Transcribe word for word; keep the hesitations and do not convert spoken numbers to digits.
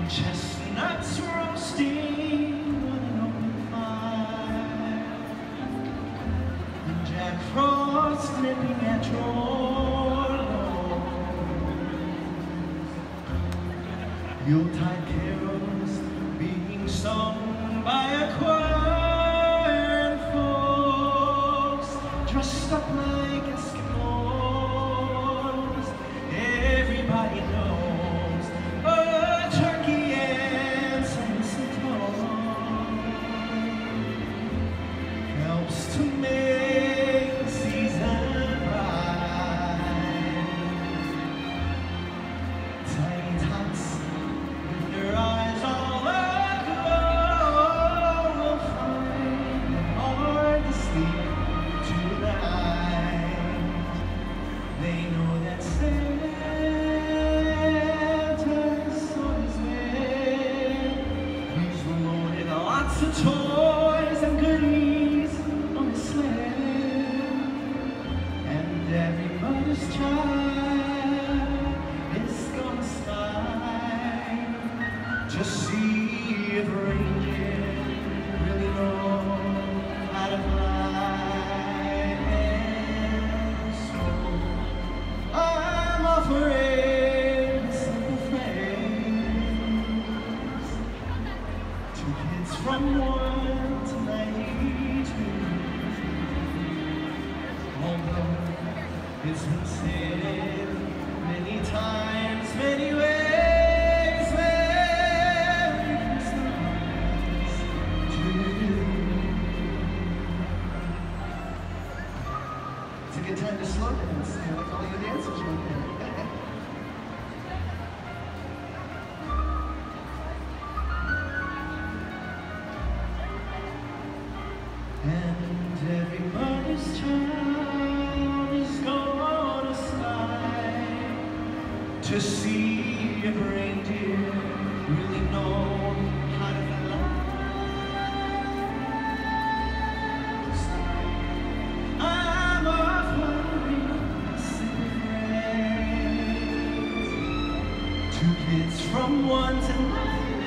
Chestnuts roasting on an open fire, and Jack Frost nipping at your nose. Yuletide carols being sung by a choir, and folks dressed up like Eskimos. Everybody knows a turkey and some mistletoe helps to make the season bright. Tiny tots with their eyes all aglow will find it hard to sleep tonight. They know that Santa's on his way. He's loaded lots of toys and goodies on his sleigh, and every mother's child is gonna smile to see if reindeer really know how to fly. And so I'm offering a simple phrase. Two kids from one to ninety-two. Although it's been said many times, many ways, Merry Christmas to you. It's a good time to slow dance. I like all your dancers right there. And everybody's child is gonna smile to see if reindeer really know how to fly. I'm offering a simple phrase. Two kids from one to nine.